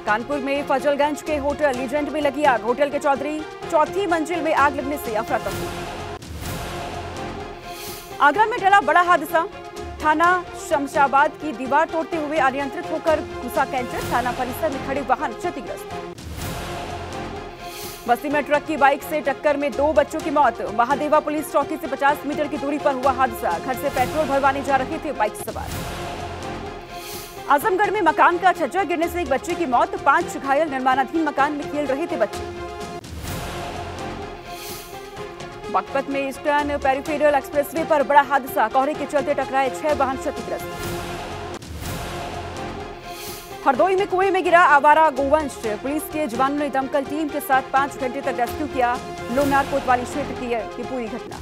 कानपुर में फजलगंज के hotel legend में लगी आग। होटल के चौथी मंजिल में आग लगने से अफरा तफरी। आगरा में टला बड़ा हादसा। थाना शमशाबाद की दीवार तोड़ते हुए अनियंत्रित होकर घुसा कैंटर। थाना परिसर में खड़े वाहन क्षतिग्रस्त। बस्ती में ट्रक की बाइक से टक्कर में 2 बच्चों की मौत। महादेवा पुलिस चौकी से 50 मीटर की दूरी पर हुआ हादसा। घर से पेट्रोल भरवाने जा रहे थे बाइक सवार। आजमगढ़ में मकान का छज्जा गिरने से एक बच्चे की मौत। 5 घायल। निर्माणाधीन मकान में खेल रहे थे बच्चे। बागपत में ईस्टर्न पेरिफेरल एक्सप्रेसवे पर बड़ा हादसा। कोहरे के चलते टकराए 6 वाहन क्षतिग्रस्त। हरदोई में कुएं में गिरा आवारा गोवंश। पुलिस के जवानों ने दमकल टीम के साथ 5 घंटे तक रेस्क्यू किया। लोनार कोतवाली क्षेत्र की ये पूरी घटना।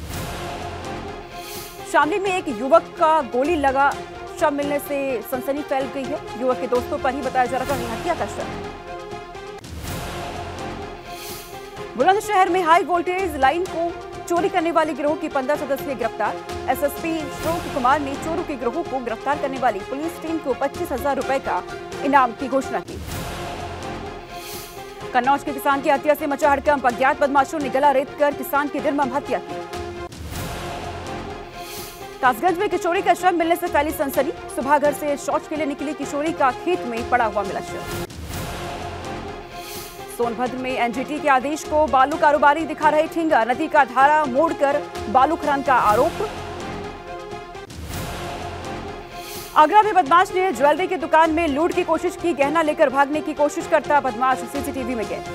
शामली में एक युवक का गोली लगा शव मिलने से सनसनी फैल गई है। युवक के दोस्तों पर ही बताया जा रहा है हत्या का शव। बुलंदशहर में हाई वोल्टेज लाइन को चोरी करने वाले गिरोह की 15 सदस्य गिरफ्तार। एसएसपी श्रोक कुमार ने चोरों के गिरोह को गिरफ्तार करने वाली पुलिस टीम को 25,000 रुपए का इनाम की घोषणा की। कन्नौज के किसान की हत्या से मचा हड़कंप। अज्ञात बदमाशों ने गला रेत कर किसान की निर्मम हत्या की। कासगंज में किशोरी का शव मिलने से फैली सनसनी। सुबह घर से शौच के लिए निकली किशोरी का खेत में पड़ा हुआ मिला शव। सोनभद्र में एनजीटी के आदेश को बालू कारोबारी दिखा रहे ठेंगा। नदी का धारा मोड़कर बालू खनन का आरोप। आगरा में बदमाश ने ज्वेलरी की दुकान में लूट की कोशिश की। गहना लेकर भागने की कोशिश करता बदमाश सीसीटीवी में गए।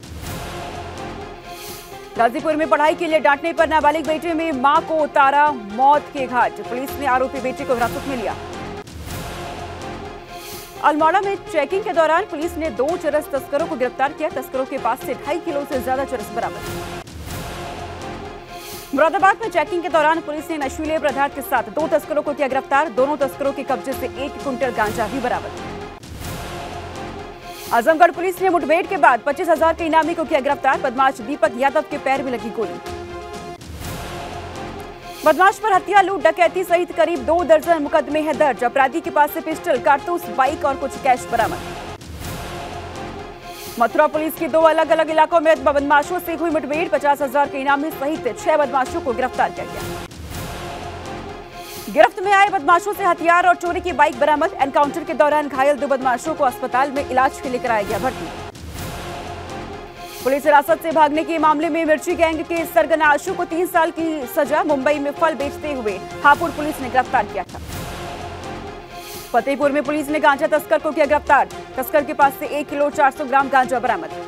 गाजीपुर में पढ़ाई के लिए डांटने पर नाबालिग बेटे में मां को उतारा मौत के घाट। पुलिस ने आरोपी बेटे को हिरासत में लिया। अल्मोड़ा में चेकिंग के दौरान पुलिस ने 2 चरस तस्करों को गिरफ्तार किया। तस्करों के पास से 2.5 किलो से ज्यादा चरस बरामद। मुरादाबाद में चेकिंग के दौरान पुलिस ने नशीले पदार्थ के साथ 2 तस्करों को किया गिरफ्तार। दोनों तस्करों के कब्जे से 1 क्विंटल गांजा भी बरामद। आजमगढ़ पुलिस ने मुठभेड़ के बाद 25,000 के इनामी को किया गिरफ्तार। बदमाश दीपक यादव के पैर में लगी गोली। बदमाश पर हत्या, लूट, डकैती सहित करीब 2 दर्जन मुकदमे हैं दर्ज। अपराधी के पास से पिस्टल, कारतूस, बाइक और कुछ कैश बरामद। मथुरा पुलिस की 2 अलग-अलग इलाकों में बदमाशों से हुई मुठभेड़। 50,000 के इनामी सहित 6 बदमाशों को गिरफ्तार किया गया। गिरफ्त में आए बदमाशों से हथियार और चोरी की बाइक बरामद। एनकाउंटर के दौरान घायल 2 बदमाशों को अस्पताल में इलाज के लिए कराया गया भर्ती। पुलिस हिरासत से भागने के मामले में मिर्ची गैंग के सरगना आशु को 3 साल की सजा। मुंबई में फल बेचते हुए हापुड़ पुलिस ने गिरफ्तार किया था। फतेहपुर में पुलिस ने गांजा तस्कर को किया गिरफ्तार। तस्कर के पास से 1 किलो 400 ग्राम गांजा बरामद।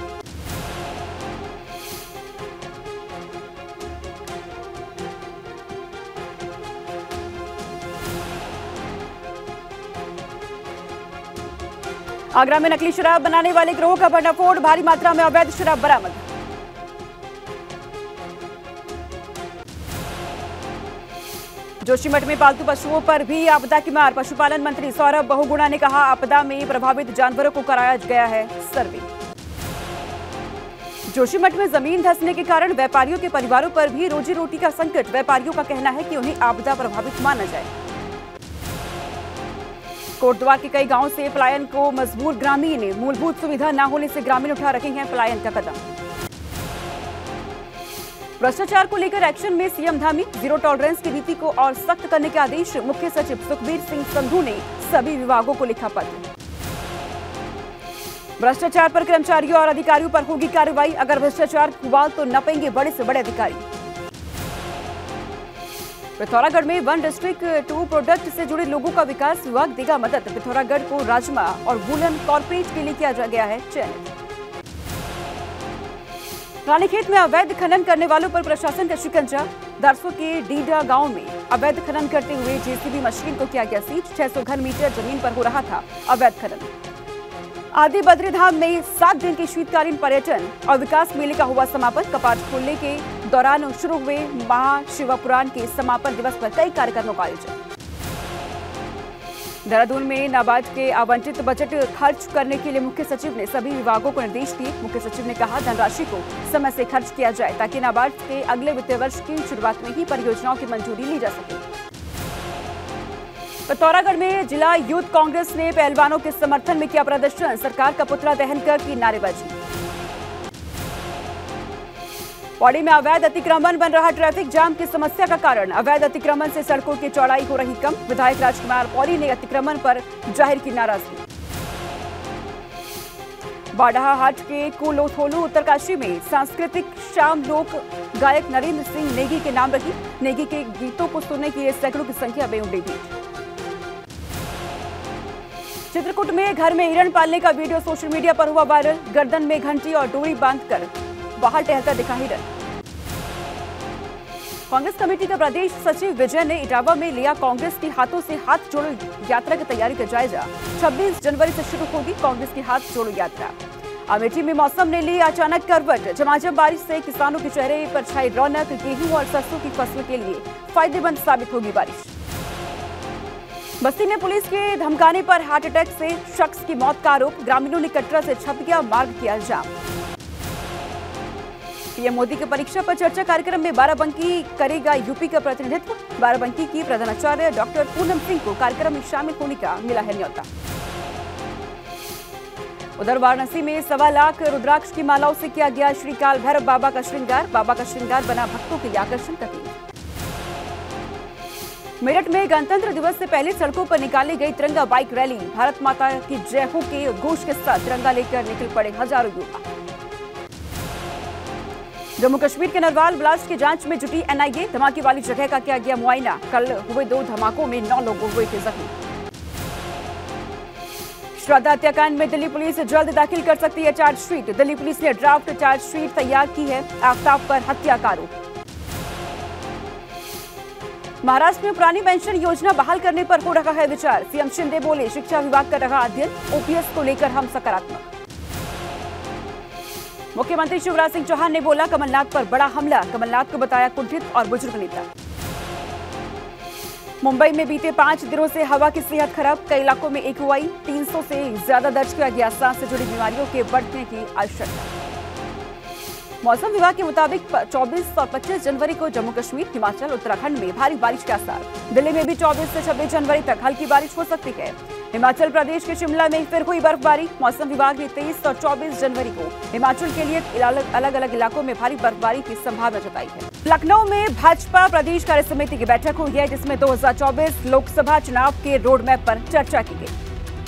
आगरा में नकली शराब बनाने वाले गिरोह का भंडाफोड़। भारी मात्रा में अवैध शराब बरामद। जोशीमठ में पालतू पशुओं पर भी आपदा की मार। पशुपालन मंत्री सौरभ बहुगुणा ने कहा आपदा में प्रभावित जानवरों को कराया गया है सर्वे। जोशीमठ में जमीन धंसने के कारण व्यापारियों के परिवारों पर भी रोजी रोटी का संकट। व्यापारियों का कहना है कि उन्हें आपदा प्रभावित माना जाए। कोटद्वार के कई गांवों से पलायन को मजबूर ग्रामीण। मूलभूत सुविधा न होने से ग्रामीण उठा रहे हैं पलायन का कदम। भ्रष्टाचार को लेकर एक्शन में सीएम धामी। जीरो टॉलरेंस की नीति को और सख्त करने के आदेश। मुख्य सचिव सुखबीर सिंह संधू ने सभी विभागों को लिखा पत्र। भ्रष्टाचार पर कर्मचारियों और अधिकारियों पर होगी कार्रवाई। अगर भ्रष्टाचार हुआ तो नपेंगे बड़े से बड़े अधिकारी। पिथौरागढ़ में 1 डिस्ट्रिक्ट 2 प्रोडक्ट से जुड़े लोगों का विकास विभाग देगा मदद। पिथौरागढ़ को राजमा और वूलन कॉर्पोरेट के लिए किया गया है चयनित। रानीखेत में अवैध खनन करने वालों पर प्रशासन का शिकंजा। दरसों के डीडा गांव में अवैध खनन करते हुए जेसीबी मशीन को किया गया सीज। 600 घन मीटर जमीन पर हो रहा था अवैध खनन। आदि बद्रीधाम में 7 दिन के शीतकालीन पर्यटन और विकास मेले का हुआ समापन। कपाट खोलने के दौरान शुरू हुए महाशिवपुराण के समापन दिवस पर कई कार्यक्रमों का आयोजन। देहरादून में नाबार्ड के आवंटित बजट खर्च करने के लिए मुख्य सचिव ने सभी विभागों को निर्देश दिए। मुख्य सचिव ने कहा धनराशि को समय से खर्च किया जाए ताकि नाबार्ड के अगले वित्तीय वर्ष की शुरुआत में ही परियोजनाओं की मंजूरी ली जा सके। पिथौरागढ़ में जिला यूथ कांग्रेस ने पहलवानों के समर्थन में किया प्रदर्शन, सरकार का पुतला दहन कर की नारेबाजी। पौड़ी में अवैध अतिक्रमण बन रहा ट्रैफिक जाम की समस्या का कारण, अवैध अतिक्रमण से सड़कों की चौड़ाई हो रही कम, विधायक राजकुमार पौड़ी ने अतिक्रमण पर जाहिर की नाराजगी। बाड़ाहाट के कुलोथोलू उत्तरकाशी में सांस्कृतिक शाम लोक गायक नरेंद्र सिंह नेगी के नाम रखी, नेगी के गीतों को सुनने के लिए सैकड़ों की संख्या में उमड़ी भीड़। चित्रकूट में घर में हिरण पालने का वीडियो सोशल मीडिया पर हुआ वायरल, गर्दन में घंटी और डोरी बांधकर बाहर टहलता दिखा हिरण। कांग्रेस कमेटी के प्रदेश सचिव विजय ने इटावा में लिया कांग्रेस की हाथों से हाथ जोड़ो यात्रा की तैयारी का जायजा, 26 जनवरी से शुरू होगी कांग्रेस की हाथ जोड़ो यात्रा। अमेठी में मौसम ने ली अचानक करवट, झमाझम बारिश से किसानों के चेहरे पर छाई रौनक, गेहूं और सरसों की फसल के लिए फायदेमंद साबित होगी बारिश। बस्ती में पुलिस के धमकाने पर हार्ट अटैक से शख्स की मौत का आरोप, ग्रामीणों ने कटरा से छपकिया मार्ग किया जाम। पीएम मोदी की परीक्षा पर चर्चा कार्यक्रम में बाराबंकी करेगा यूपी का प्रतिनिधित्व, बाराबंकी की प्रधानाचार्य डॉक्टर पूनम सिंह को कार्यक्रम में शामिल होने का मिला है न्योता। उधर वाराणसी में 1.25 लाख रुद्राक्ष की मालाओं से किया गया श्री काल भैरव बाबा का श्रृंगार, बाबा का श्रृंगार बना भक्तों के लिए आकर्षण का केंद्र। मेरठ में गणतंत्र दिवस से पहले सड़कों पर निकाली गई तिरंगा बाइक रैली, भारत माता की जय हो के उद्घोष के साथ तिरंगा लेकर निकल पड़े हजारों युवा। जम्मू कश्मीर के नरवाल ब्लास्ट की जांच में जुटी एनआईए, धमाके वाली जगह का किया गया मुआयना, कल हुए 2 धमाकों में 9 लोग हुए थे जख्मी। श्रद्धा हत्याकांड में दिल्ली पुलिस जल्द दाखिल कर सकती है चार्जशीट, दिल्ली पुलिस ने ड्राफ्ट चार्जशीट तैयार की है, आफ्ताब पर हत्या का आरोप। महाराष्ट्र में पुरानी पेंशन योजना बहाल करने पर हो रहा है विचार, सीएम शिंदे बोले शिक्षा विभाग कर रहा अध्ययन, ओपीएस को लेकर हम सकारात्मक। मुख्यमंत्री शिवराज सिंह चौहान ने बोला कमलनाथ पर बड़ा हमला, कमलनाथ को बताया कुंठित और बुजुर्ग नेता। मुंबई में बीते 5 दिनों से हवा की सेहत खराब, कई इलाकों में AQI 300 से ज्यादा दर्ज किया गया, सांस से जुड़ी बीमारियों के बढ़ने की आशंका। मौसम विभाग के मुताबिक 24 और 25 जनवरी को जम्मू कश्मीर, हिमाचल, उत्तराखंड में भारी बारिश के आसार, दिल्ली में भी 24 से 26 जनवरी तक हल्की बारिश हो सकती है। हिमाचल प्रदेश के शिमला में फिर हुई बर्फबारी, मौसम विभाग ने 23 और 24 जनवरी को हिमाचल के लिए अलग अलग इलाकों में भारी बर्फबारी की संभावना जताई है। लखनऊ में भाजपा प्रदेश कार्य समिति की बैठक हुई है, जिसमें 2024 लोकसभा चुनाव के रोड मैप पर चर्चा की गई।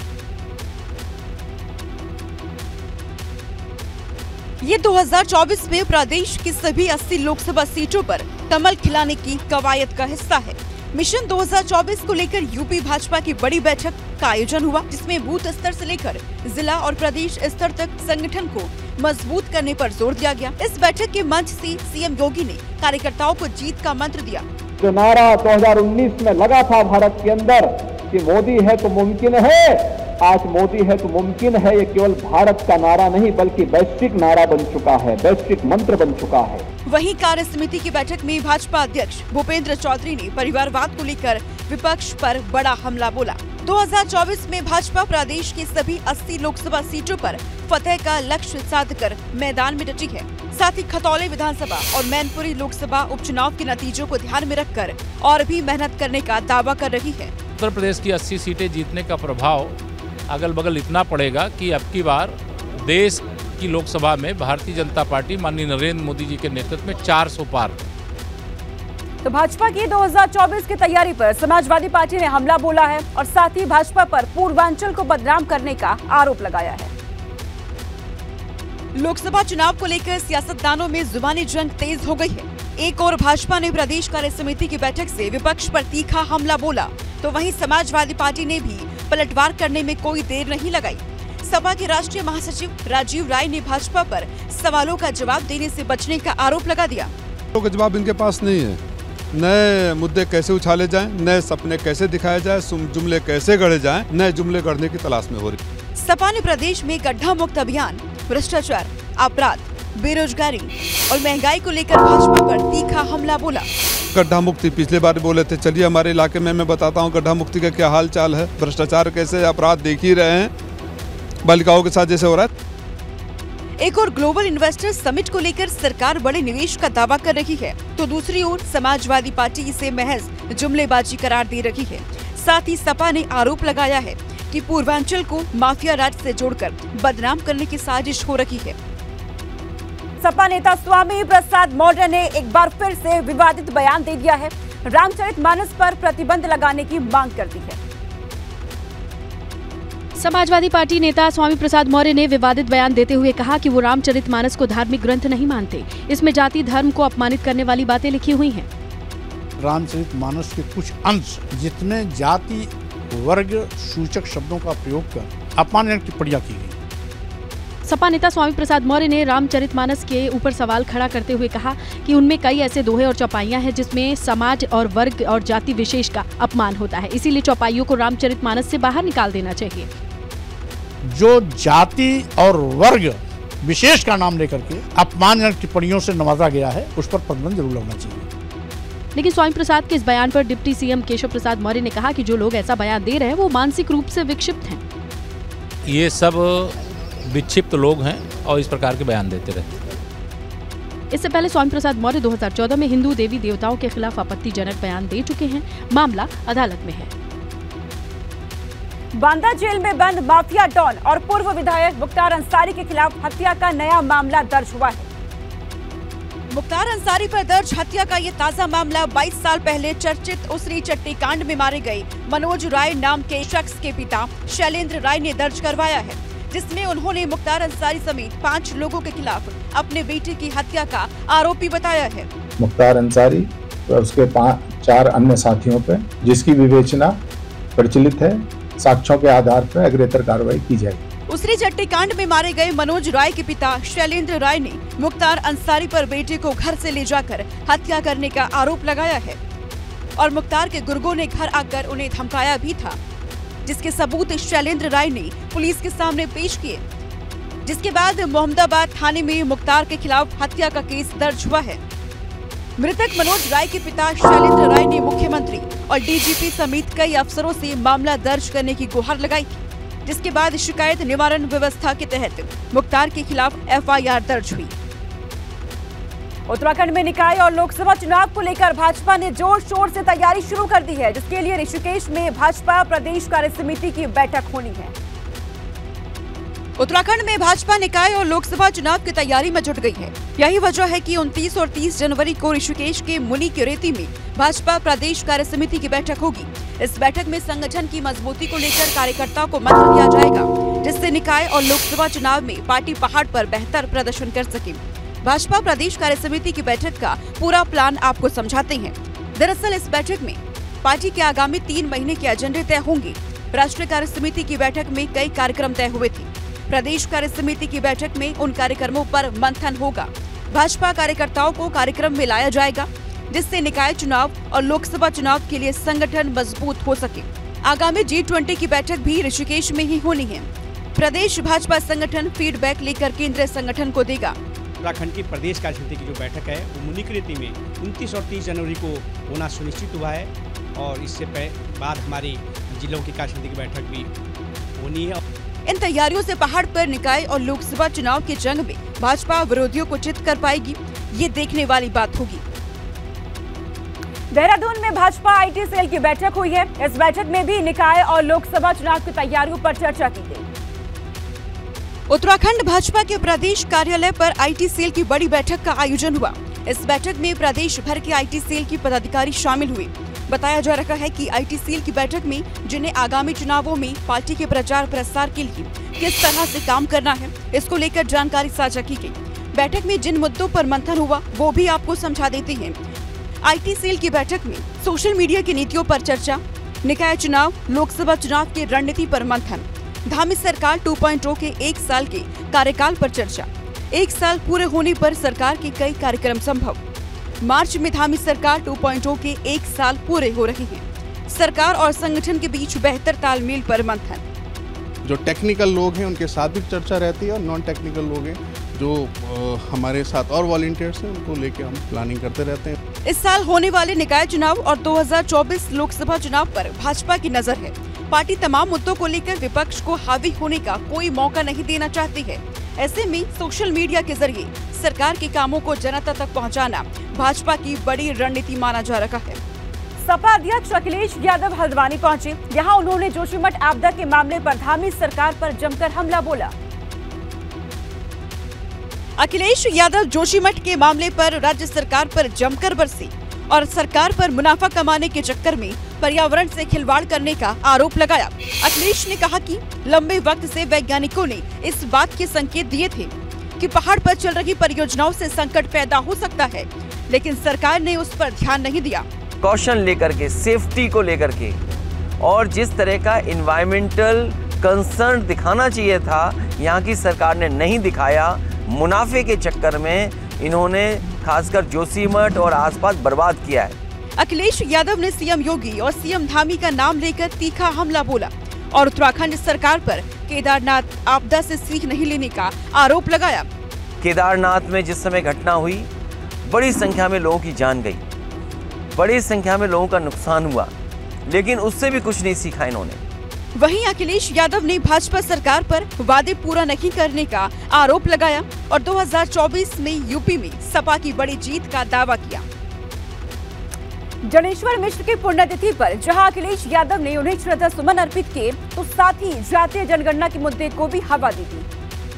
ये 2024 में प्रदेश की सभी 80 लोकसभा सीटों पर कमल खिलाने की कवायद का हिस्सा है। मिशन 2024 को लेकर यूपी भाजपा की बड़ी बैठक का आयोजन हुआ, जिसमें बूथ स्तर से लेकर जिला और प्रदेश स्तर तक संगठन को मजबूत करने पर जोर दिया गया। इस बैठक के मंच से सीएम योगी ने कार्यकर्ताओं को जीत का मंत्र दिया। जो नारा 2019 में लगा था भारत के अंदर कि मोदी है तो मुमकिन है, आज मोदी है तो मुमकिन है, ये केवल भारत का नारा नहीं बल्कि वैश्विक नारा बन चुका है, वैश्विक मंत्र बन चुका है। वहीं कार्य समिति की बैठक में भाजपा अध्यक्ष भूपेंद्र चौधरी ने परिवारवाद को लेकर विपक्ष पर बड़ा हमला बोला। 2024 में भाजपा प्रदेश की सभी 80 लोकसभा सीटों पर फतेह का लक्ष्य साधकर मैदान में डटी है। साथ ही खतौली विधानसभा और मैनपुरी लोकसभा उपचुनाव के नतीजों को ध्यान में रखकर और भी मेहनत करने का दावा कर रही है। उत्तर प्रदेश की 80 सीटें जीतने का प्रभाव अगल बगल इतना पड़ेगा कि अब की बार देश की लोकसभा में भारतीय जनता पार्टी माननीय नरेंद्र मोदी जी के नेतृत्व में 400 पार। तो भाजपा की 2024 की तैयारी पर समाजवादी पार्टी ने हमला बोला है और साथ ही भाजपा पर पूर्वांचल को बदनाम करने का आरोप लगाया है। लोकसभा चुनाव को लेकर सियासतदानों में जुबानी जंग तेज हो गई है। एक और भाजपा ने प्रदेश कार्य समिति की बैठक से विपक्ष पर तीखा हमला बोला, तो वहीं समाजवादी पार्टी ने भी पलटवार करने में कोई देर नहीं लगाई। सपा के राष्ट्रीय महासचिव राजीव राय ने भाजपा पर सवालों का जवाब देने से बचने का आरोप लगा दिया। का जवाब इनके पास नहीं है। नए मुद्दे कैसे उछाले जाएं, नए सपने कैसे दिखाए जाएं, जुमले कैसे गढ़े जाएं, नए जुमले गढ़ने की तलाश में हो रही। सपा ने प्रदेश में गड्ढा मुक्त अभियान, भ्रष्टाचार, अपराध, बेरोजगारी और महंगाई को लेकर भाजपा पर तीखा हमला बोला। गड्ढा मुक्ति पिछले बार बोले थे, चलिए हमारे इलाके में मैं बताता हूँ गड्ढा मुक्ति का क्या हाल चाल है। भ्रष्टाचार कैसे, अपराध देख ही रहे हैं, बालिकाओं के साथ जैसे हो रहा है। एक और ग्लोबल इन्वेस्टर समिट को लेकर सरकार बड़े निवेश का दावा कर रही है, तो दूसरी ओर समाजवादी पार्टी इसे महज जुमलेबाजी करार दे रही है। साथ ही सपा ने आरोप लगाया है कि पूर्वांचल को माफिया राज से जोड़कर बदनाम करने की साजिश हो रही है। सपा नेता स्वामी प्रसाद मौर्य ने एक बार फिर से विवादित बयान दे दिया है। रामचरितमानस पर प्रतिबंध लगाने की मांग कर दी है। समाजवादी पार्टी नेता स्वामी प्रसाद मौर्य ने विवादित बयान देते हुए कहा कि वो रामचरितमानस को धार्मिक ग्रंथ नहीं मानते। इसमें जाति धर्म को अपमानित करने वाली बातें लिखी हुई हैं। रामचरितमानस के कुछ अंश जितने जाति वर्ग सूचक शब्दों का प्रयोग कर अपमानजनक टिप्पणियां की गई। सपा नेता स्वामी प्रसाद मौर्य ने रामचरितमानस के ऊपर सवाल खड़ा करते हुए कहा कि उनमें कई ऐसे दोहे और चौपाइयां हैं जिसमें समाज और वर्ग और जाति विशेष का अपमान होता है। इसीलिए चौपाइयों को रामचरितमानस से बाहर निकाल देना चाहिए। जो जाति और वर्ग विशेष का नाम लेकर के अपमानजनक टिप्पणियों से नवाजा गया है, उस पर प्रतिबंध जरूर लगना चाहिए। लेकिन स्वामी प्रसाद के इस बयान पर डिप्टी सीएम केशव प्रसाद मौर्य ने कहा कि जो लोग ऐसा बयान दे रहे हैं वो मानसिक रूप से विक्षिप्त हैं। ये सब विक्षिप्त लोग हैं और इस प्रकार के बयान देते रहते हैं। इससे पहले स्वामी प्रसाद मौर्य 2014 में हिंदू देवी देवताओं के खिलाफ आपत्तिजनक बयान दे चुके हैं। मामला अदालत में है। बांदा जेल में बंद माफिया डॉन और पूर्व विधायक मुख्तार अंसारी के खिलाफ हत्या का नया मामला दर्ज हुआ है। मुख्तार अंसारी पर दर्ज हत्या का ये ताजा मामला 22 साल पहले चर्चित उसरी चट्टी कांड में मारे गए मनोज राय नाम के शख्स के पिता शैलेंद्र राय ने दर्ज करवाया है, जिसमें उन्होंने मुख्तार अंसारी समेत 5 लोगों के खिलाफ अपने बेटे की हत्या का आरोपी बताया है। मुख्तार अंसारी और उसके 4 अन्य साथियों पर जिसकी विवेचना प्रचलित है, साक्ष्यों के आधार पर अग्रेतर कार्रवाई की जाएगी। उसरी चट्टी कांड में मारे गए मनोज राय के पिता शैलेंद्र राय ने मुख्तार अंसारी पर बेटे को घर से ले जाकर हत्या करने का आरोप लगाया है और मुख्तार के गुर्गों ने घर आकर उन्हें धमकाया भी था, जिसके सबूत शैलेंद्र राय ने पुलिस के सामने पेश किए। जिसके बाद मोहम्मदाबाद थाने में मुख्तार के खिलाफ हत्या का केस दर्ज हुआ है। मृतक मनोज राय के पिता शैलेंद्र राय ने मुख्यमंत्री और डीजीपी समेत कई अफसरों से मामला दर्ज करने की गुहार लगाई थी, जिसके बाद शिकायत निवारण व्यवस्था के तहत मुख्तार के खिलाफ एफआईआर दर्ज हुई। उत्तराखंड में निकाय और लोकसभा चुनाव को लेकर भाजपा ने जोर शोर से तैयारी शुरू कर दी है, जिसके लिए ऋषिकेश में भाजपा प्रदेश कार्य समिति की बैठक होनी है। उत्तराखंड में भाजपा निकाय और लोकसभा चुनाव की तैयारी में जुट गई है। यही वजह है कि 29 और 30 जनवरी को ऋषिकेश के मुनि क्यूरेती में भाजपा प्रदेश कार्य समिति की बैठक होगी। इस बैठक में संगठन की मजबूती को लेकर कार्यकर्ताओं को मंत्र दिया जाएगा, जिससे निकाय और लोकसभा चुनाव में पार्टी पहाड़ पर बेहतर प्रदर्शन कर सके। भाजपा प्रदेश कार्य समिति की बैठक का पूरा प्लान आपको समझाते हैं। दरअसल इस बैठक में पार्टी के आगामी 3 महीने के एजेंडे तय होंगे। राष्ट्रीय कार्य समिति की बैठक में कई कार्यक्रम तय हुए थे। प्रदेश कार्य समिति की बैठक में उन कार्यक्रमों पर मंथन होगा। भाजपा कार्यकर्ताओं को कार्यक्रम में लाया जाएगा, जिससे निकाय चुनाव और लोकसभा चुनाव के लिए संगठन मजबूत हो सके। आगामी G20 की बैठक भी ऋषिकेश में ही होनी है। प्रदेश भाजपा संगठन फीडबैक लेकर केंद्रीय संगठन को देगा। उत्तराखंड की प्रदेश कार्य समिति की जो बैठक है वो मुनिक्यूरेती में 29 और 30 जनवरी को होना सुनिश्चित हुआ है और इससे बाद हमारी जिलों की कार्य समिति की बैठक भी होनी है। इन तैयारियों से पहाड़ पर निकाय और लोकसभा चुनाव की जंग में भाजपा विरोधियों को चित कर पाएगी, ये देखने वाली बात होगी। देहरादून में भाजपा आईटी सेल की बैठक हुई है। इस बैठक में भी निकाय और लोकसभा चुनाव की तैयारियों पर चर्चा की गई। उत्तराखंड भाजपा के प्रदेश कार्यालय पर आईटी सेल की बड़ी बैठक का आयोजन हुआ। इस बैठक में प्रदेश भर के आईटी सेल के पदाधिकारी शामिल हुए। बताया जा रहा है कि आईटी सेल की बैठक में जिन्हें आगामी चुनावों में पार्टी के प्रचार प्रसार के लिए किस तरह से काम करना है, इसको लेकर जानकारी साझा की गई। बैठक में जिन मुद्दों पर मंथन हुआ वो भी आपको समझा देते हैं। आईटी सेल की बैठक में सोशल मीडिया की नीतियों पर चर्चा, निकाय चुनाव, लोकसभा चुनाव की रणनीति पर मंथन, धामी सरकार 2.0 के 1 साल के कार्यकाल पर चर्चा, 1 साल पूरे होने पर सरकार के कई कार्यक्रम संभव। मार्च में धामी सरकार 2.0 के 1 साल पूरे हो रहे हैं। सरकार और संगठन के बीच बेहतर तालमेल पर मंथन। जो टेक्निकल लोग हैं उनके साथ भी चर्चा रहती है और नॉन टेक्निकल लोग हैं जो हमारे साथ और वॉलंटियर्स हैं उनको लेके हम प्लानिंग करते रहते हैं। इस साल होने वाले निकाय चुनाव और 2024 लोकसभा चुनाव पर भाजपा की नजर है। पार्टी तमाम मुद्दों को लेकर विपक्ष को हावी होने का कोई मौका नहीं देना चाहती है। ऐसे में सोशल मीडिया के जरिए सरकार के कामों को जनता तक पहुंचाना भाजपा की बड़ी रणनीति माना जा रहा है। सपा अध्यक्ष अखिलेश यादव हल्द्वानी पहुंचे। यहां उन्होंने जोशीमठ आपदा के मामले पर धामी सरकार पर जमकर हमला बोला। अखिलेश यादव जोशीमठ के मामले पर राज्य सरकार पर जमकर बरसे और सरकार पर मुनाफा कमाने के चक्कर में पर्यावरण से खिलवाड़ करने का आरोप लगाया। अखिलेश ने कहा कि लंबे वक्त से वैज्ञानिकों ने इस बात के संकेत दिए थे कि पहाड़ पर चल रही परियोजनाओं से संकट पैदा हो सकता है, लेकिन सरकार ने उस पर ध्यान नहीं दिया। कॉशन लेकर के, सेफ्टी को लेकर के और जिस तरह का एनवायरमेंटल कंसर्न दिखाना चाहिए था, यहाँ की सरकार ने नहीं दिखाया। मुनाफे के चक्कर में इन्होंने खासकर जोशीमठ और आसपास बर्बाद किया है। अखिलेश यादव ने सीएम योगी और सीएम धामी का नाम लेकर तीखा हमला बोला और उत्तराखंड सरकार पर केदारनाथ आपदा से सीख नहीं लेने का आरोप लगाया। केदारनाथ में जिस समय घटना हुई, बड़ी संख्या में लोगों की जान गई, बड़ी संख्या में लोगों का नुकसान हुआ, लेकिन उससे भी कुछ नहीं सीखा इन्होंने। वहीं अखिलेश यादव ने भाजपा सरकार पर वादे पूरा नहीं करने का आरोप लगाया और 2024 में यूपी में सपा की बड़ी जीत का दावा किया। जनेश्वर मिश्र की पुण्यतिथि पर जहां अखिलेश यादव ने उन्हें श्रद्धा सुमन अर्पित किए, तो साथ ही जातीय जनगणना के मुद्दे को भी हवा दी थी।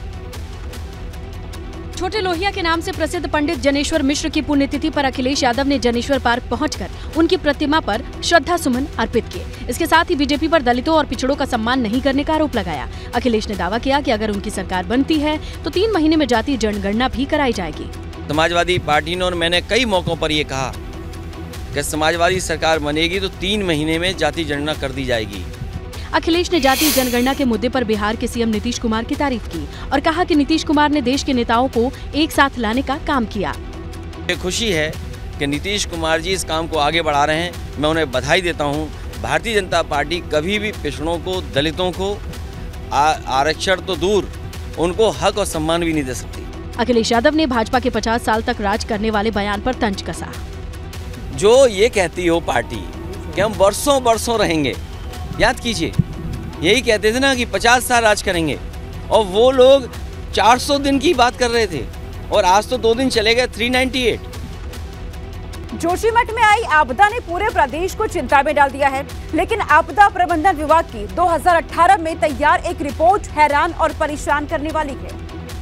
छोटे लोहिया के नाम से प्रसिद्ध पंडित जनेश्वर मिश्र की पुण्यतिथि पर अखिलेश यादव ने जनेश्वर पार्क पहुंचकर उनकी प्रतिमा पर श्रद्धा सुमन अर्पित किए। इसके साथ ही बीजेपी पर दलितों और पिछड़ों का सम्मान नहीं करने का आरोप लगाया। अखिलेश ने दावा किया कि अगर उनकी सरकार बनती है तो 3 महीने में जातीय जनगणना भी कराई जाएगी। समाजवादी पार्टी ने और मैंने कई मौकों पर ये कहा कि समाजवादी सरकार बनेगी तो 3 महीने में जातीय जनगणना कर दी जाएगी। अखिलेश ने जातीय जनगणना के मुद्दे पर बिहार के सीएम नीतीश कुमार की तारीफ की और कहा कि नीतीश कुमार ने देश के नेताओं को एक साथ लाने का काम किया। मुझे खुशी है कि नीतीश कुमार जी इस काम को आगे बढ़ा रहे हैं, मैं उन्हें बधाई देता हूं। भारतीय जनता पार्टी कभी भी पिछड़ों को, दलितों को, आरक्षण तो दूर, उनको हक और सम्मान भी नहीं दे सकती। अखिलेश यादव ने भाजपा के 50 साल तक राज करने वाले बयान पर तंज कसा। जो ये कहती हो पार्टी कि हम वर्षों वर्षों रहेंगे, याद कीजिए यही कहते थे ना कि 50 साल राज करेंगे, और वो लोग 400 दिन की बात कर रहे थे और आज तो 2 दिन चले गए 398। जोशीमठ में आई आपदा ने पूरे प्रदेश को चिंता में डाल दिया है, लेकिन आपदा प्रबंधन विभाग की 2018 में तैयार एक रिपोर्ट हैरान और परेशान करने वाली है।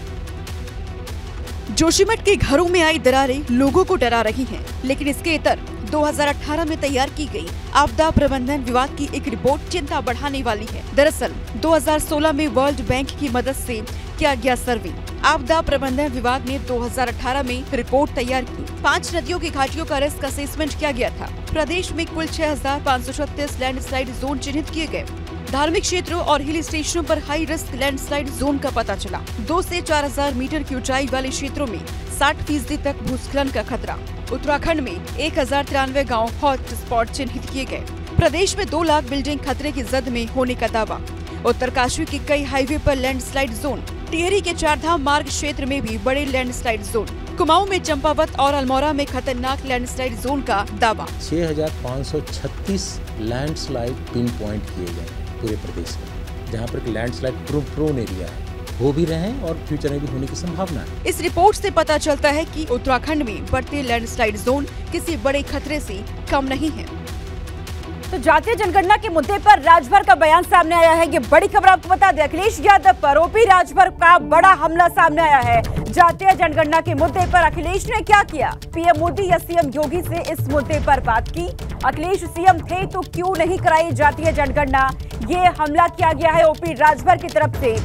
जोशीमठ के घरों में आई दरारें लोगों को डरा रही हैं, लेकिन इसके इतर 2018 में तैयार की गई आपदा प्रबंधन विभाग की एक रिपोर्ट चिंता बढ़ाने वाली है। दरअसल 2016 में वर्ल्ड बैंक की मदद से किया गया सर्वे, आपदा प्रबंधन विभाग ने 2018 में रिपोर्ट तैयार की। 5 नदियों की घाटियों का रिस्क असेसमेंट किया गया था। प्रदेश में कुल 6536 लैंडस्लाइड जोन चिन्हित किए गए। धार्मिक क्षेत्रों और हिल स्टेशनों पर हाई रिस्क लैंडस्लाइड जोन का पता चला। 2 से 4000 मीटर की ऊंचाई वाले क्षेत्रों में 60% तक भूस्खलन का खतरा। उत्तराखंड में 1093 गाँव हॉट स्पॉट चिन्हित किए गए। प्रदेश में 2 लाख बिल्डिंग खतरे की जद में होने का दावा। उत्तरकाशी के कई हाईवे पर लैंडस्लाइड जोन। टिहरी के चारधाम मार्ग क्षेत्र में भी बड़े लैंडस्लाइड जोन। कुमाऊं में चंपावत और अल्मोड़ा में खतरनाक लैंडस्लाइड जोन का दावा। 6536 लैंडस्लाइड पिन पॉइंट किए गए पूरे प्रदेश में, जहां पर लैंडस्लाइड प्रोन एरिया है, हो भी रहे हैं और फ्यूचर में भी होने की संभावना है। इस रिपोर्ट से पता चलता है कि उत्तराखंड में बढ़ते लैंडस्लाइड जोन किसी बड़े खतरे से कम नहीं है। तो जातीय जनगणना के मुद्दे पर राजभर का बयान सामने आया है। ये बड़ी खबर आपको बता दें, अखिलेश यादव पर ओपी राजभर का बड़ा हमला सामने आया है। जातीय जनगणना के मुद्दे पर अखिलेश ने क्या किया? पीएम मोदी या सीएम योगी से इस मुद्दे पर बात की। अखिलेश सीएम थे तो क्यों नहीं कराई जातीय जनगणना? ये हमला किया गया है ओपी राजभर की तरफ से।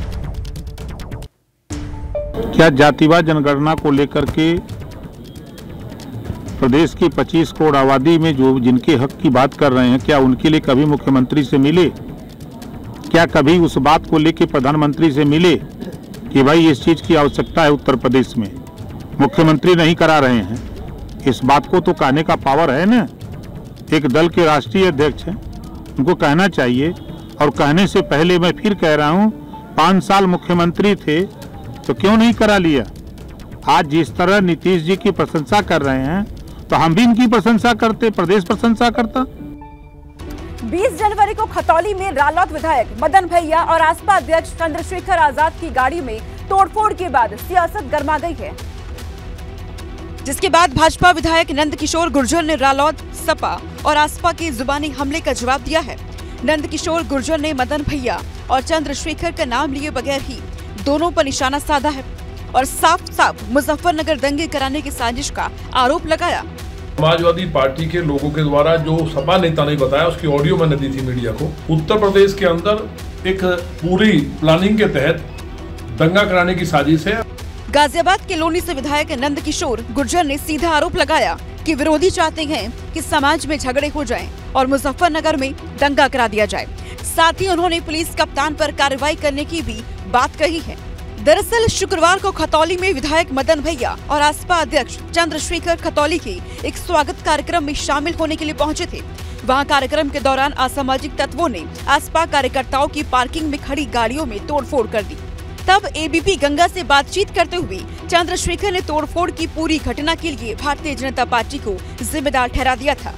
क्या जातिवाद जनगणना को लेकर के प्रदेश की 25 करोड़ आबादी में जो जिनके हक की बात कर रहे हैं, क्या उनके लिए कभी मुख्यमंत्री से मिले? क्या कभी उस बात को लेकर प्रधानमंत्री से मिले कि भाई इस चीज की आवश्यकता है उत्तर प्रदेश में? मुख्यमंत्री नहीं करा रहे हैं। इस बात को तो कहने का पावर है ना, एक दल के राष्ट्रीय अध्यक्ष हैं, उनको कहना चाहिए। और कहने से पहले मैं फिर कह रहा हूँ, 5 साल मुख्यमंत्री थे तो क्यों नहीं करा लिया? आज जिस तरह नीतीश जी की प्रशंसा कर रहे हैं तो हम भी इनकी प्रशंसा करते, प्रदेश प्रशंसा करता। 20 जनवरी को खतौली में रालोद विधायक मदन भैया और आसपा अध्यक्ष चंद्रशेखर आजाद की गाड़ी में तोड़फोड़ के बाद सियासत गर्मा गई है। जिसके बाद भाजपा विधायक नंदकिशोर गुर्जर ने रालौद, सपा और आसपा के जुबानी हमले का जवाब दिया है। नंदकिशोर गुर्जर ने मदन भैया और चंद्रशेखर का नाम लिए बगैर ही दोनों पर निशाना साधा है और साफ साफ मुजफ्फरनगर दंगे कराने की साजिश का आरोप लगाया। समाजवादी पार्टी के लोगों के द्वारा जो सपा नेता ने बताया, उसकी ऑडियो मैंने दी थी मीडिया को। उत्तर प्रदेश के अंदर एक पूरी प्लानिंग के तहत दंगा कराने की साजिश है। गाजियाबाद के लोनी से विधायक नंदकिशोर गुर्जर ने सीधा आरोप लगाया कि विरोधी चाहते हैं कि समाज में झगड़े हो जाएं और मुजफ्फरनगर में दंगा करा दिया जाए। साथ ही उन्होंने पुलिस कप्तान पर कार्रवाई करने की भी बात कही है। दरअसल शुक्रवार को खतौली में विधायक मदन भैया और आसपा अध्यक्ष चंद्रशेखर खतौली के एक स्वागत कार्यक्रम में शामिल होने के लिए पहुंचे थे। वहां कार्यक्रम के दौरान असामाजिक तत्वों ने आसपा कार्यकर्ताओं की पार्किंग में खड़ी गाड़ियों में तोड़फोड़ कर दी। तब एबीपी गंगा से बातचीत करते हुए चंद्रशेखर ने तोड़फोड़ की पूरी घटना के लिए भारतीय जनता पार्टी को जिम्मेदार ठहरा दिया था।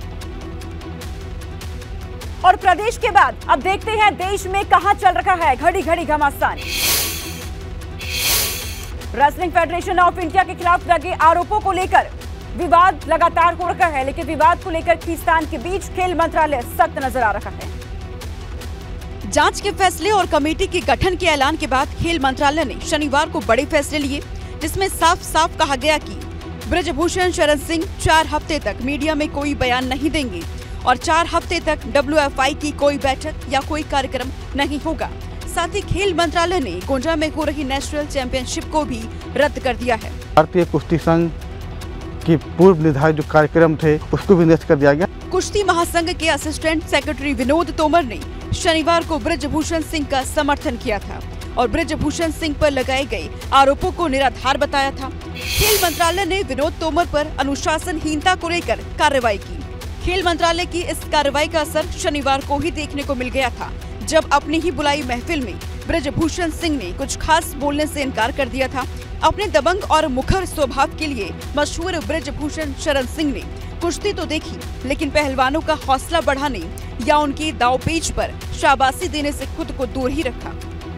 और प्रदेश के बाद अब देखते हैं देश में कहां चल रहा है घड़ी घड़ी घमासान। रेसलिंग फेडरेशन ऑफ इंडिया के खिलाफ लगे आरोपों को लेकर विवाद लगातार हो रहा है, लेकिन विवाद को लेकर खींचतान के बीच खेल मंत्रालय सख्त नजर आ रहा है। जांच के फैसले और कमेटी के गठन के ऐलान के बाद खेल मंत्रालय ने शनिवार को बड़े फैसले लिए, जिसमें साफ साफ कहा गया कि ब्रजभूषण शरण सिंह 4 हफ्ते तक मीडिया में कोई बयान नहीं देंगे और 4 हफ्ते तक WFI की कोई बैठक या कोई कार्यक्रम नहीं होगा। साथ ही खेल मंत्रालय ने गोंडा में हो रही नेशनल चैंपियनशिप को भी रद्द कर दिया है। भारतीय कुश्ती संघ की पूर्व निर्धारित जो कार्यक्रम थे उसको भी निरस्त कर दिया गया। कुश्ती महासंघ के असिस्टेंट सेक्रेटरी विनोद तोमर ने शनिवार को ब्रजभूषण सिंह का समर्थन किया था और ब्रजभूषण सिंह पर लगाए गए आरोपों को निराधार बताया था। खेल मंत्रालय ने विनोद तोमर पर अनुशासनहीनता को लेकर कार्रवाई की। खेल मंत्रालय की इस कार्रवाई का असर शनिवार को ही देखने को मिल गया था, जब अपनी ही बुलाई महफिल में ब्रजभूषण सिंह ने कुछ खास बोलने से इनकार कर दिया था। अपने दबंग और मुखर स्वभाव के लिए मशहूर ब्रजभूषण शरण सिंह ने कुश्ती तो देखी, लेकिन पहलवानों का हौसला बढ़ाने या उनकी दांवपेच पर शाबाशी देने से खुद को दूर ही रखा।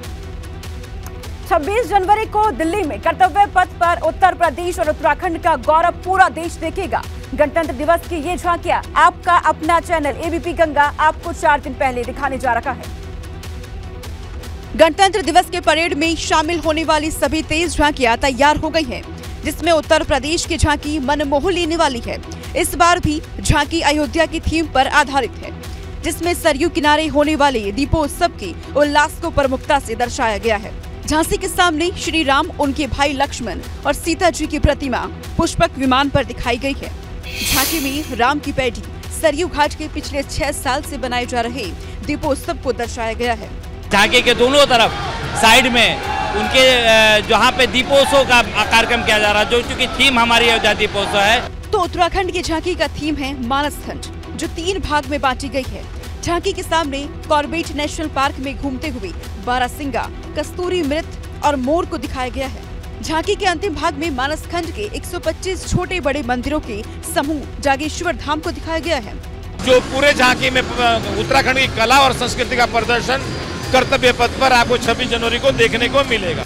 26 जनवरी को दिल्ली में कर्तव्य पथ पर उत्तर प्रदेश और उत्तराखंड का गौरव पूरा देश देखेगा। गणतंत्र दिवस की ये झांकियां आपका अपना चैनल एबीपी गंगा आपको 4 दिन पहले दिखाने जा रहा है। गणतंत्र दिवस के परेड में शामिल होने वाली सभी 23 झांकियां तैयार हो गई हैं, जिसमें उत्तर प्रदेश की झांकी मन मोह लेने वाली है। इस बार भी झांकी अयोध्या की थीम पर आधारित है, जिसमें सरयू किनारे होने वाले दीपोत्सव के उल्लास को प्रमुखता से दर्शाया गया है। झांसी के सामने श्री राम, उनके भाई लक्ष्मण और सीता जी की प्रतिमा पुष्पक विमान पर दिखाई गई है। झांकी में राम की पैड़ी सरयू घाट के पिछले 6 साल से बनाए जा रहे दीपोत्सव को दर्शाया गया है। झांकी के दोनों तरफ साइड में उनके जहाँ पे दीपोत्सव का कार्यक्रम किया जा रहा है, जो चूँकि थीम हमारी अयोध्या दीपोत्सव है। तो उत्तराखंड की झांकी का थीम है मानसखंड, जो 3 भाग में बांटी गई है। झांकी के सामने कॉर्बेट नेशनल पार्क में घूमते हुए बारासिंगा, कस्तूरी मृत और मोर को दिखाया गया है। झांकी के अंतिम भाग में मानसखंड के 125 छोटे बड़े मंदिरों के समूह जागेश्वर धाम को दिखाया गया है। जो पूरे झांकी में उत्तराखंड की कला और संस्कृति का प्रदर्शन कर्तव्य पथ पर आपको 26 जनवरी को देखने को मिलेगा।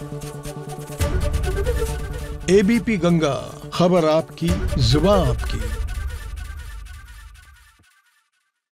एबीपी गंगा, खबर आपकी, जुबान आपकी।